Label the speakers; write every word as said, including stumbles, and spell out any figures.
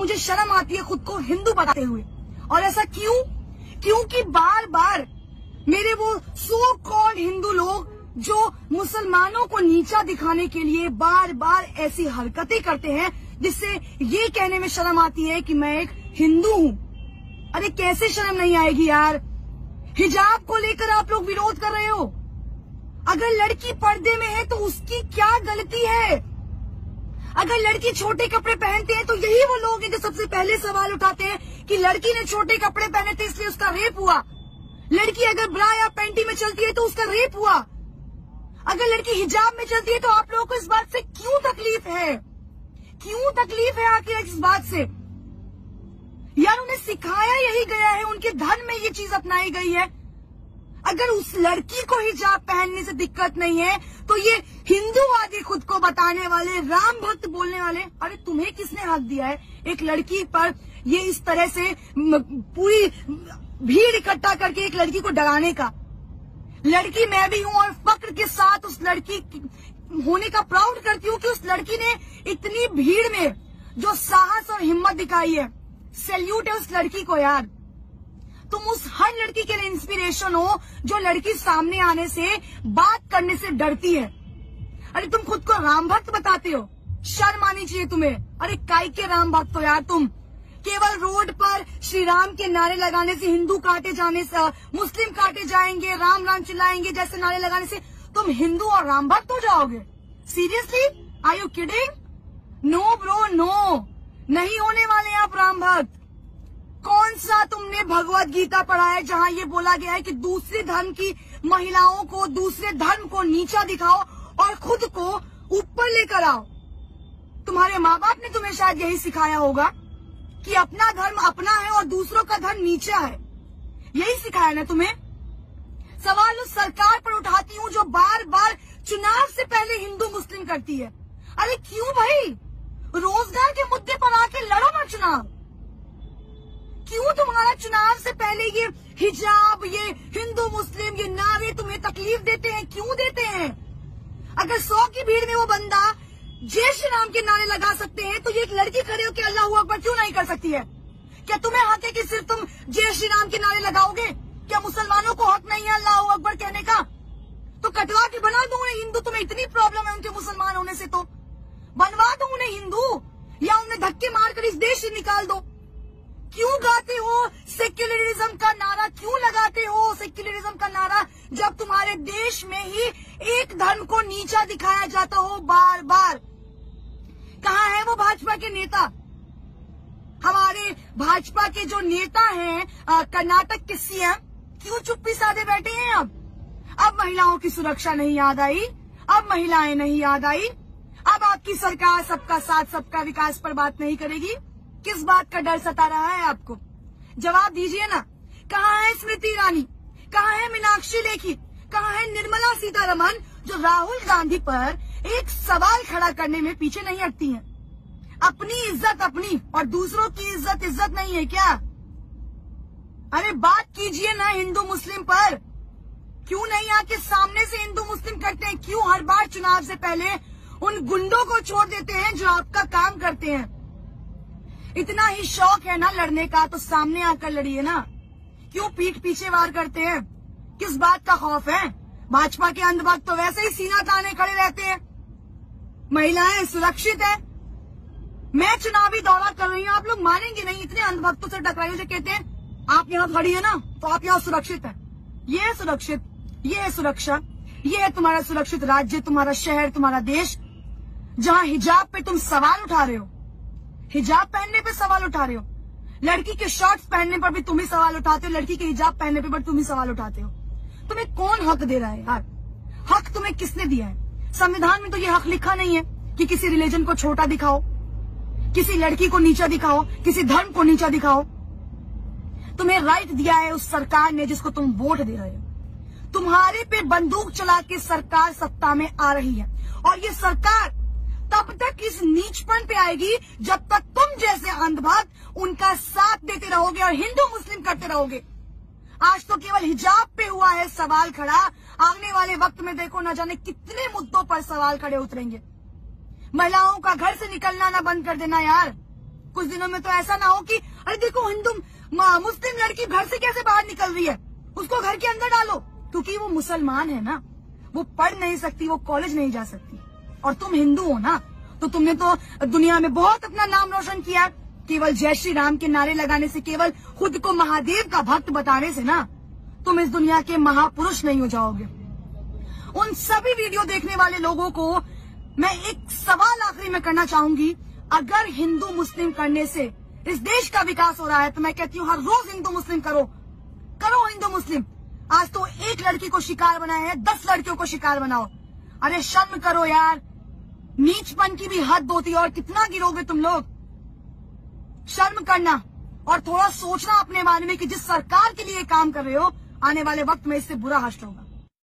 Speaker 1: मुझे शर्म आती है खुद को हिंदू बताते हुए। और ऐसा क्यों? क्योंकि बार बार मेरे वो सो कॉल्ड हिंदू लोग जो मुसलमानों को नीचा दिखाने के लिए बार बार ऐसी हरकतें करते हैं जिससे ये कहने में शर्म आती है कि मैं एक हिंदू हूँ। अरे कैसे शर्म नहीं आएगी यार? हिजाब को लेकर आप लोग विरोध कर रहे हो। अगर लड़की पर्दे में है तो उसकी क्या गलती है? अगर लड़की छोटे कपड़े पहनते हैं तो यही वो लोग हैं जो सबसे पहले सवाल उठाते हैं कि लड़की ने छोटे कपड़े पहने थे इसलिए उसका रेप हुआ। लड़की अगर ब्रा या पैंटी में चलती है तो उसका रेप हुआ। अगर लड़की हिजाब में चलती है तो आप लोगों को इस बात से क्यों तकलीफ है? क्यों तकलीफ है आखिर इस बात से? यार उन्हें सिखाया यही गया है, उनके धर्म में ये चीज अपनाई गई है। अगर उस लड़की को हिजाब पहनने से दिक्कत नहीं है तो ये हिंदूवादी खुद को बताने वाले, राम भक्त बोलने वाले, अरे तुम्हें किसने हक दिया है एक लड़की पर ये इस तरह से पूरी भीड़ इकट्ठा करके एक लड़की को डराने का? लड़की मैं भी हूं और फक्र के साथ उस लड़की होने का प्राउड करती हूँ कि उस लड़की ने इतनी भीड़ में जो साहस और हिम्मत दिखाई है। सैल्यूट है उस लड़की को यार। तुम उस हर लड़की के लिए इंस्पिरेशन हो जो लड़की सामने आने से, बात करने से डरती है। अरे तुम खुद को राम भक्त बताते हो, शर्म आनी चाहिए तुम्हें। अरे काय के राम भक्त हो यार तुम? केवल रोड पर श्री राम के नारे लगाने से, हिंदू काटे जाने से, मुस्लिम काटे जाएंगे, राम राम चिल्लाएंगे जैसे नारे लगाने से तुम हिंदू और राम भक्त हो जाओगे? Seriously? Are you kidding? No bro no, नहीं होने वाले आप राम भक्त। कौन सा तुमने भगवत गीता पढ़ा है जहां ये बोला गया है कि दूसरे धर्म की महिलाओं को, दूसरे धर्म को नीचा दिखाओ और खुद को ऊपर लेकर आओ? तुम्हारे माँ बाप ने तुम्हें शायद यही सिखाया होगा कि अपना धर्म अपना है और दूसरों का धर्म नीचा है। यही सिखाया ना तुम्हें? सवाल उस सरकार पर उठाती हूँ जो बार बार चुनाव से पहले हिंदू मुस्लिम करती है। अरे क्यों भाई? रोजगार के मुद्दे पर आके लड़ो ना चुनाव। क्यों तुम्हारा चुनाव से पहले ये हिजाब, ये हिंदू मुस्लिम, ये नारे तुम्हें तकलीफ देते हैं? क्यों देते हैं? अगर सौ की भीड़ में वो बंदा जय श्री राम के नारे लगा सकते हैं तो ये एक लड़की खड़े होकर अल्लाह अकबर क्यों नहीं कर सकती है? क्या तुम्हें हक है कि सिर्फ तुम जय श्री राम के नारे लगाओगे? क्या मुसलमानों को हक नहीं है अल्लाह अकबर कहने का? तो कटवा के बना दो उन्हें हिंदू। तुम्हें इतनी प्रॉब्लम है उनके मुसलमान होने से तो बनवा दो उन्हें हिंदू, या उन्हें धक्के मारकर इस देश से निकाल दो। क्यों गाते हो सेक्युलरिज्म का नारा? क्यों लगाते हो सेक्युलरिज्म का नारा जब तुम्हारे देश में ही एक धर्म को नीचा दिखाया जाता हो बार बार? कहाँ है वो भाजपा के नेता? हमारे भाजपा के जो नेता हैं कर्नाटक के सीएम, क्यों चुप्पी साधे बैठे हैं? अब अब महिलाओं की सुरक्षा नहीं याद आई? अब महिलाएं नहीं याद आई? अब आपकी सरकार सबका साथ सबका विकास पर बात नहीं करेगी? किस बात का डर सता रहा है आपको? जवाब दीजिए ना। कहाँ है स्मृति ईरानी? कहाँ है मीनाक्षी लेखी? कहाँ है निर्मला सीतारमण जो राहुल गांधी पर एक सवाल खड़ा करने में पीछे नहीं हटती हैं? अपनी इज्जत अपनी और दूसरों की इज्जत इज्जत नहीं है क्या? अरे बात कीजिए ना हिंदू मुस्लिम पर। क्यों नहीं आके सामने से हिंदू मुस्लिम करते हैं? क्यों हर बार चुनाव से पहले उन गुंडों को छोड़ देते हैं जो आपका काम करते हैं? इतना ही शौक है ना लड़ने का तो सामने आकर लड़िए ना। क्यों पीठ पीछे वार करते हैं? किस बात का खौफ है? भाजपा के अंधभक्त तो वैसे ही सीना ताने खड़े रहते हैं। महिलाएं सुरक्षित है। मैं चुनावी दौरा कर रही हूँ, आप लोग मानेंगे नहीं, इतने अंधभक्तों से टकराइए जो कहते हैं आप यहाँ खड़ी है ना तो आप यहाँ सुरक्षित है। ये है सुरक्षित, ये है सुरक्षा, ये है तुम्हारा सुरक्षित राज्य, तुम्हारा शहर, तुम्हारा देश, जहाँ हिजाब पे तुम सवाल उठा रहे हो। हिजाब पहनने पे सवाल उठा रहे हो। लड़की के शॉर्ट्स पहनने पर भी तुम ही सवाल उठाते हो, लड़की के हिजाब पहनने पे भी तुम ही सवाल उठाते हो। तुम्हें कौन हक दे रहा है यार? हक तुम्हें किसने दिया है? संविधान में तो ये हक लिखा नहीं है कि किसी रिलीजन को छोटा दिखाओ, किसी लड़की को नीचा दिखाओ, किसी धर्म को नीचा दिखाओ। तुम्हें राइट दिया है उस सरकार ने जिसको तुम वोट दे रहे हो। तुम्हारे पे बंदूक चला के सरकार सत्ता में आ रही है और ये सरकार तब तक इस नीचपन पे आएगी जब तक तुम जैसे अंधभक्त उनका साथ देते रहोगे और हिंदू मुस्लिम करते रहोगे। आज तो केवल हिजाब पे हुआ है सवाल खड़ा, आने वाले वक्त में देखो न जाने कितने मुद्दों पर सवाल खड़े उतरेंगे। महिलाओं का घर से निकलना ना बंद कर देना यार। कुछ दिनों में तो ऐसा ना हो कि अरे देखो हिंदू मुस्लिम लड़की घर से कैसे बाहर निकल रही है, उसको घर के अंदर डालो, क्योंकि वो मुसलमान है ना, वो पढ़ नहीं सकती, वो कॉलेज नहीं जा सकती। और तुम हिंदू हो ना, तो तुमने तो दुनिया में बहुत अपना नाम रोशन किया। केवल जय श्री राम के नारे लगाने से, केवल खुद को महादेव का भक्त बताने से ना तुम इस दुनिया के महापुरुष नहीं हो जाओगे। उन सभी वीडियो देखने वाले लोगों को मैं एक सवाल आखिरी में करना चाहूंगी, अगर हिंदू मुस्लिम करने से इस देश का विकास हो रहा है तो मैं कहती हूँ हर रोज हिंदू मुस्लिम करो, करो हिंदू मुस्लिम। आज तो एक लड़की को शिकार बनाए हैं, दस लड़कियों को शिकार बनाओ। अरे शर्म करो यार, नीचपन की भी हद होती है, और कितना गिरोगे तुम लोग। शर्म करना और थोड़ा सोचना अपने बारे में कि जिस सरकार के लिए काम कर रहे हो, आने वाले वक्त में इससे बुरा हश्र होगा।